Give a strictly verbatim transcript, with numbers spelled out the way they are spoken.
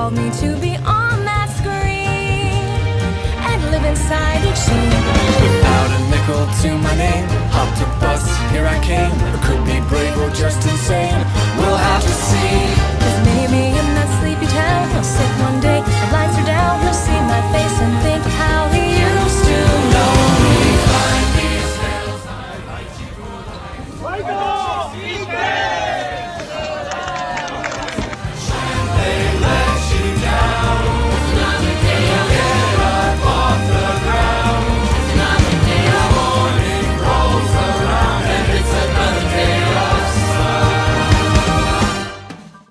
called me to be on that screen and live inside each scene. Without a nickel to my name, hopped a bus, here I came. I could be brave or just insane, we'll have to see. Cause maybe in that sleepy town I'll sit one day, the lights are down, he'll see my face and think how he used to know me. Climb these hills, I might you.